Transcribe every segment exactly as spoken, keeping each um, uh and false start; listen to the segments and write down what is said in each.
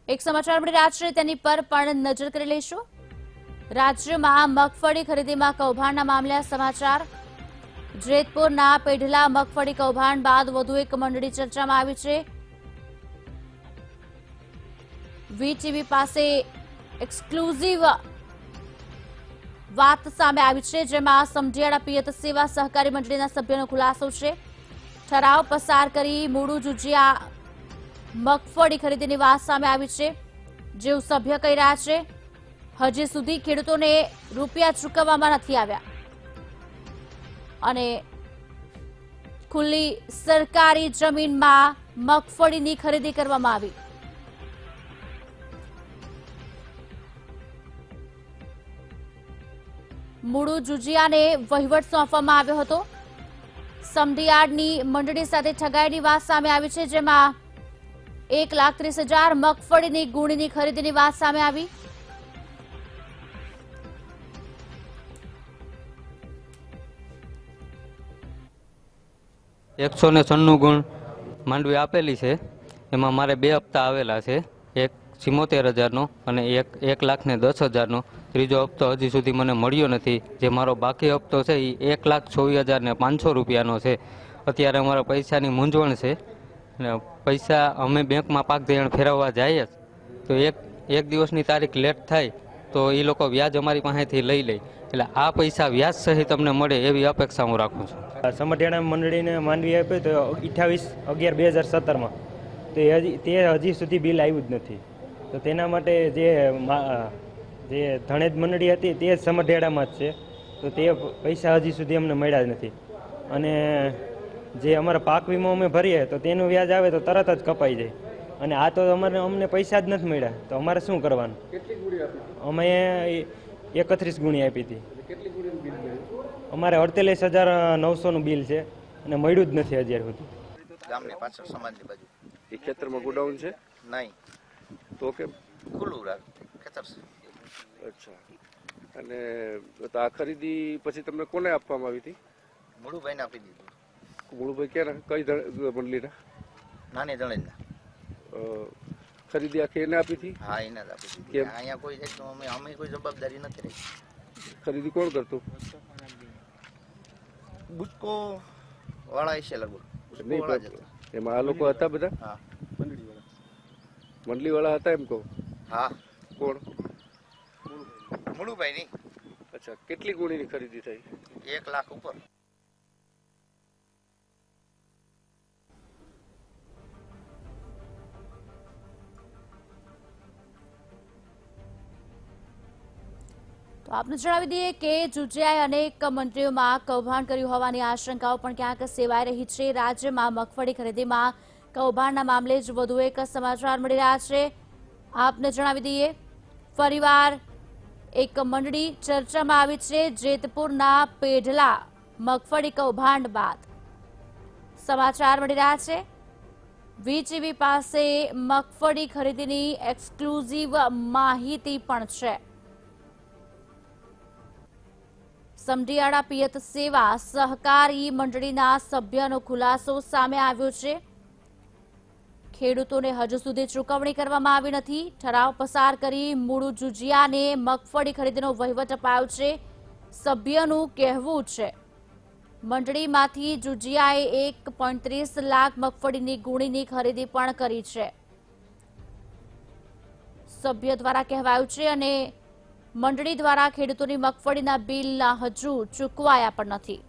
એક સમાચાર મળી રહ્યા છે તેની પર પણ નજર કરી લઈશું। રાજ્યમાં મગફળી ખરીદીમાં કૌભાંડના મામલે સમાચાર। જેતપુરના પેઢલા મગફળી કૌભાંડ બાદ વધુ એક મંડળી ચર્ચામાં આવી છે। વીટીવી પાસે એક્સક્લુઝિવ વાત સામે આવી છે, જેમાં સમઢિયાળા પિયત સેવા સહકારી મંડળીના સભ્યોનો ખુલાસો છે। ઠરાવ પસાર કરી મૂળું જુજિયા મગફળી ખરીદીની વાત સામે આવી છે। જેવું સભ્ય કહી રહ્યા છે, હજી સુધી ખેડૂતોને રૂપિયા ચૂકવવામાં નથી આવ્યા અને ખુલ્લી સરકારી જમીનમાં મગફળીની ખરીદી કરવામાં આવી। મૂળું જુજિયાને વહીવટ સોંપવામાં આવ્યો હતો। સમઢિયાળની મંડળી સાથે ઠગાઈની વાત સામે આવી છે, જેમાં એક લાખ ત્રીસ હજાર મગફળીની ગુણીની ખરીદીની વાત સામે આવી। એકસો ને છન્નું ગુણ માંડવી આપેલી છે, એમાં મારે બે હપ્તા આવેલા છે, એક સિત્તેર હજારનો અને એક એક લાખ ને દસ હજારનો। ત્રીજો હપ્તો હજી સુધી મને મળ્યો નથી। જે મારો બાકી હપ્તો છે એ એક લાખ ચોવીસ હજાર ને પાંચસો રૂપિયાનો છે। અત્યારે અમારા પૈસાની મૂંઝવણ છે અને પૈસા અમે બેંકમાં પાક ધિરાણ ફેરવવા જઈએ તો એક એક દિવસની તારીખ લેટ થાય તો એ લોકો વ્યાજ અમારી પાસેથી લઈ લે, એટલે આ પૈસા વ્યાજ સહિત અમને મળે એવી અપેક્ષા હું રાખું છું। સમઢિયાળા મંડળીને માંડવી આપી તો અઠ્યાવીસ અગિયાર બે હજાર સત્તરમાં તો એ હજી તે હજી સુધી બિલ આવ્યું જ નથી। તો તેના માટે જે જે ધણેજ મંડળી હતી તે જ સમઢિયાળામાં જ છે, તો તે પૈસા હજી સુધી અમને મળ્યા જ નથી। અને જે અમારા પાક વીમો અમે ભરીએ તો તેનું વ્યાજ આવે તો તરત જ કપાઈ જાય, અને આ તો અમારે અમને પૈસા જ નથી મળ્યા, તો અમારે શું કરવાનું? અમે એકત્રીસ ગુણી આપી હતી। અમારે અડતાલીસ હજાર નવસોનું બિલ છે અને મળ્યું જ નથી અત્યાર સુધી। ગામને પાછળ સમાજની બાજુ એ ખેતરમાં ગોડાઉન છે નહીં તો કેમ ખુલ્લું રાખ ખેતર છે। અચ્છા, અને તો આ ખરીદી પછી તમને કોને આપવામાં આવી હતી? મૂળુભાઈને આપી દીધું। મૂળભાઈ ક્યાં કઈ મંડળીના? નાની દળેજના ખરીદી આખી એને આપી હતી? હા, એને જ આપી દીધી। અહીંયા કોઈ જાતનું અમે અમે કોઈ જવાબદારી નથી રહી। ખરીદી કોણ કરતું? બુચકો વાળા છે લગભગ। એમાં આ લોકો હતા બધા? હા, મંડળી વાળા હતા એમ કહું? હા। કોણ? મૂળુભાઈ ની। અચ્છા, કેટલી ગુણીની ખરીદી થઈ? એક લાખ ઉપર। તો આપને જણાવી દઈએ કે જુજિયાએ અનેક મંત્રીઓમાં કૌભાંડ કર્યું હોવાની આશંકાઓ પણ ક્યાંક સેવાઈ રહી છે। રાજ્યમાં મગફળી ખરીદીમાં કૌભાંડના મામલે જ વધુ એક સમાચાર મળી રહ્યા છે। આપને જણાવી દઈએ ફરીવાર એક મંડળી ચર્ચામાં આવી છે। જેતપુરના પેઢલા મગફળી કૌભાંડ બાદ સમાચાર મળી રહ્યા છે। વીટીવી પાસે મગફળી ખરીદીની એક્સક્લુઝિવ માહિતી પણ છે। સમઢિયાળા પિયત સેવા સહકારી મંડળીના સભ્યનો ખુલાસો સામે આવ્યો છે। ખેડૂતોને હજુ સુધી ચૂકવણી કરવામાં આવી નથી। ઠરાવ પસાર કરી મૂળું જુજિયાને મગફળી ખરીદીનો વહીવટ અપાયો છે। સભ્યનું કહેવું છે મંડળીમાંથી જુજિયાએ એક પોઈન્ટ ત્રીસ લાખ મગફળીની ગુણીની ખરીદી પણ કરી છે, સભ્ય દ્વારા કહેવાયું છે। અને મંડળી દ્વારા ખેડૂતોની મગફળીના બિલ હજુ ચૂકવાયા પણ નથી।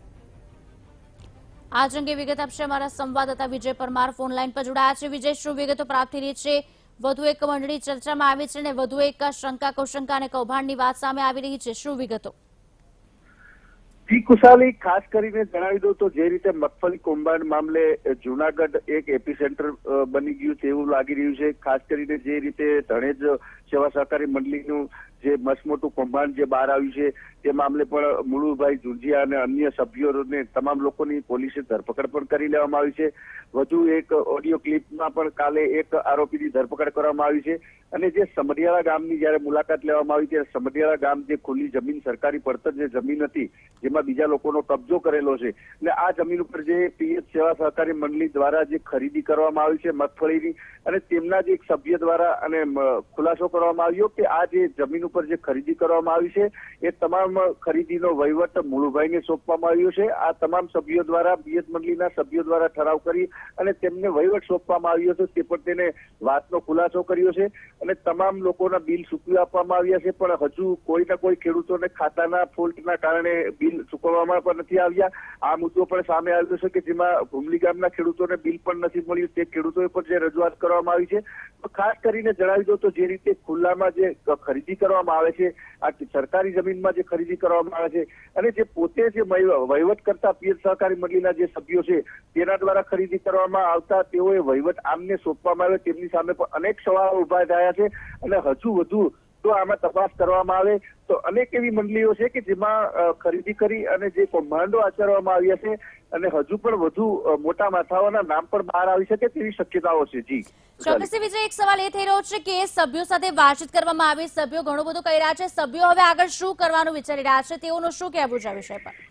આજ અંગે વિગત આપશે અમારા સંવાદદાતા વિજય પરમાર ફોન લાઈન પર જોડાયા છે। વિજય, શું વિગતો પ્રાપ્ત થઈ રહી છે? વધુ એક મંડળી ચર્ચામાં આવી છે અને વધુ એક શંકા કુશંકા અને કૌભાંડની વાત સામે આવી રહી છે, શું વિગતો? જી કુશાલી, ખાસ કરીને જણાવી દઉં તો જે રીતે મગફળી કૌભાંડ મામલે જુનાગઢ એક એપી સેન્ટર બની ગયું છે એવું લાગી રહ્યું છે। ખાસ કરીને જે રીતે ધણેજ સેવા સહકારી મંડળીનું જે મસમોટું કૌભાંડ જે બહાર આવ્યું છે તે મામલે પણ મુળુભાઈ જુંજીયા અને અન્ય સભ્યોને તમામ લોકોની પોલીસે ધરપકડ પણ કરી લેવામાં આવી છે. વધુ એક ઓડિયો ક્લિપમાં પણ કાલે એક આરોપીની ધરપકડ કરવામાં આવી છે. અને જે સમઢિયાળા ગામની જયારે મુલાકાત લેવામાં આવી ત્યારે સમઢિયાળા ગામ જે ખુલ્લી જમીન સરકારી પડતર જે જમીન હતી જેમાં બીજા લોકોનો કબજો કરેલો છે અને આ જમીન ઉપર જે પીએચ સેવા સહકારી મંડળી દ્વારા જે ખરીદી કરવામાં આવી છે મગફળીની અને તેમના જે એક સભ્ય દ્વારા અને ખુલાસો કરવામાં આવ્યો કે આ જે જમીન ઉપર જે ખરીદી કરવામાં આવી છે એ તમામ ખરીદીનો વહીવટ મુળુભાઈને સોંપવામાં આવ્યો છે. આ તમામ સભ્યો દ્વારા પીએચ મંડળીના સભ્યો દ્વારા ઠરાવ કરી અને તેમને વહીવટ સોંપવામાં આવ્યો હતો તે પણ તેને વાતનો ખુલાસો કર્યો છે અને તમામ લોકોના બિલ ચૂકવી આપવામાં આવ્યા છે. પણ હજુ કોઈના કોઈ ખેડૂતોને ખાતાના ફોલ્ટના કારણે બિલ ચૂકવવામાં પણ નથી આવ્યા. આ મુદ્દો પણ સામે આવ્યો છે કે જેમાં ભૂમલી ગામના ખેડૂતોને બિલ પણ નથી મળ્યું. તે ખેડૂતોએ પણ જે રજૂઆત કરવામાં આવી છે તો ખાસ કરીને જણાવી દો તો જે રીતે ખુલ્લામાં જે ખરીદી કરવામાં આવે છે આ સરકારી જમીનમાં જે ખરીદી કરવામાં આવે છે અને જે પોતે જે વહીવટ કરતા પીએચ સહકારી મંડળીના જે સભ્યો છે તેના દ્વારા ખરીદી કરવામાં આવતા તેઓએ વહીવટ આમને સોંપવામાં આવ્યો તેમની સામે પણ અનેક સવાલો ઉભા થયા છે અને હજુ વધુ તો આમાં તપાસ કરવામાં આવે તો અનેક એવી મંડળીઓ છે કે જેમાં ખરીદી કરી અને જે કૌભાંડો આચરવામાં આવ્યા છે અને હજુ પણ વધુ મોટા માથાઓના નામ પણ બહાર આવી શકે તેવી શક્યતાઓ છે. જી ચોક્કસથી વિજય, એક સવાલ એ થઈ રહ્યો છે કે સભ્યો સાથે વાતચીત કરવામાં આવી, સભ્યો ઘણું બધું કહી રહ્યા છે, સભ્યો હવે આગળ શું કરવાનું વિચારી રહ્યા છે તેઓનું શું કહેવું છે આ વિષય પર?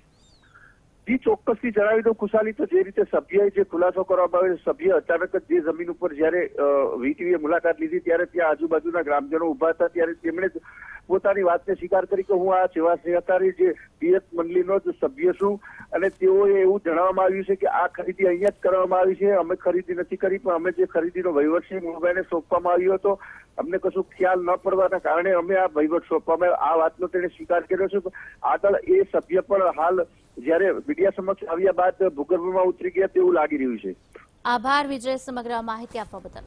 જી ચોક્કસથી જણાવી દઉં ખુશાલી, તો જે રીતે સભ્યએ જે ખુલાસો કરવામાં આવ્યો સભ્ય અચાનક જ જે જમીન ઉપર જયારે વીટીવીએ મુલાકાત લીધી ત્યારે ત્યાં આજુબાજુના ગ્રામજનો ઉભા હતા ત્યારે તેમણે પોતાની વાતને સ્વીકાર કરી કે હું આ સેવા સહકારી જે પીએચ મંડળીનો જ સભ્ય છું અને તેઓએ એવું જણાવવામાં આવ્યું છે કે આ ખરીદી અહીંયા જ કરવામાં આવી છે, અમે ખરીદી નથી કરી પણ અમે જે ખરીદીનો વહીવટ છે મુળુભાઈને સોંપવામાં આવ્યો હતો, અમને કશું ખ્યાલ ન પડવાના કારણે અમે આ વહીવટ સોંપવામાં આ વાતનો તેને સ્વીકાર કર્યો છે. આગળ એ સભ્ય પણ હાલ જયારે મીડિયા સમક્ષ આવ્યા બાદ ભૂગર્ભમાં ઉતરી ગયા તેવું લાગી રહ્યું છે. આભાર વિજય સમગ્ર માહિતી આપવા બદલ.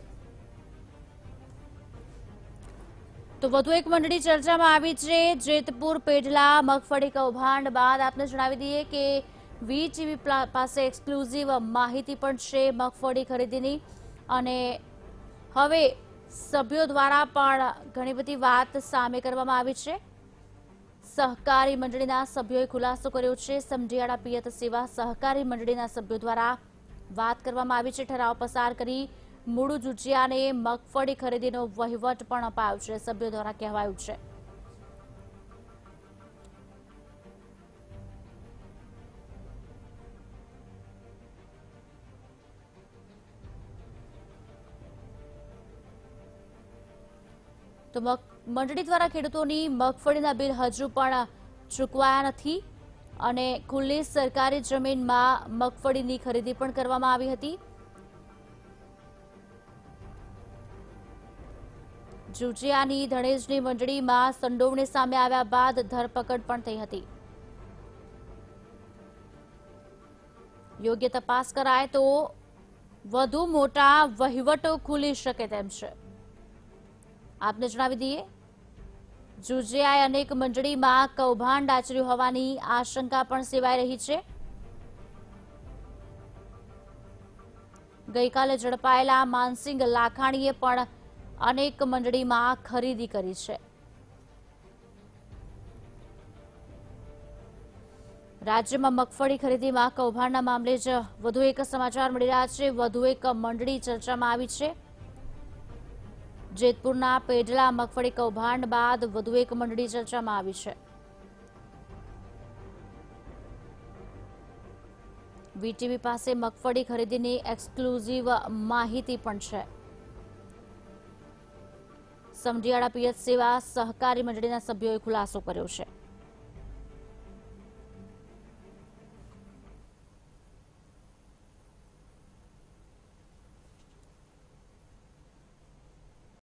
તો વધુ એક મંડળી ચર્ચામાં આવી છે. જેતપુર પેઢલા મગફળી કૌભાંડ બાદ આપને જણાવી દઈએ કે વીટીવી પાસે એક્સક્લુઝિવ માહિતી પણ છે મગફળી ખરીદીની અને હવે સભ્યો દ્વારા પણ ઘણી બધી વાત સામે કરવામાં આવી છે. સહકારી મંડળીના સભ્યોએ ખુલાસો કર્યો છે. સમઢિયાળા પિયત સેવા સહકારી મંડળીના સભ્યો દ્વારા વાત કરવામાં આવી છે. ઠરાવ પસાર કરી મુળુ જુજિયાને મગફળી ખરીદીનો વહીવટ પણ અપાયો છે સભ્યો દ્વારા કહેવાયું છે. તો મંડળી દ્વારા ખેડૂતોની મગફળીના બિલ હજુ પણ ચૂકવાયા નથી અને ખુલ્લી સરકારી જમીનમાં મગફળીની ખરીદી પણ કરવામાં આવી હતી. જુજિયાની ધણેજની મંડળીમાં સંડોવણી સામે આવ્યા બાદ ધરપકડ પણ થઈ હતી. યોગ્ય તપાસ કરાય તો વધુ મોટા વહીવટો ખુલી શકે તેમ છે. આપને જણાવી દઈએ જુજિયાએ અનેક મંડળીમાં કૌભાંડ આચર્યું હોવાની આશંકા પણ સેવાઈ રહી છે. ગઈકાલે ઝડપાયેલા માનસિંગ લાખાણીએ પણ અનેક મંડળીમાં ખરીદી કરી છે. રાજ્યમાં મગફળી ખરીદીમાં કૌભાંડના મામલે જ વધુ એક સમાચાર મળી રહ્યા છે. વધુ એક મંડળી ચર્ચામાં આવી છે. જેતપુરના પેઢલા મગફળી કૌભાંડ બાદ વધુ એક મંડળી ચર્ચામાં આવી છે. વીટીવી પાસે મગફળી ખરીદીની એક્સક્લુઝિવ માહિતી પણ છે. સમઢિયાળા પિયત સેવા સહકારી મંડળીના સભ્યોએ ખુલાસો કર્યો છે.